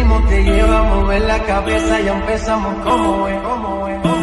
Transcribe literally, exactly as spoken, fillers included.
ritmo te lleva a mover la cabeza, ya empezamos como es, como es.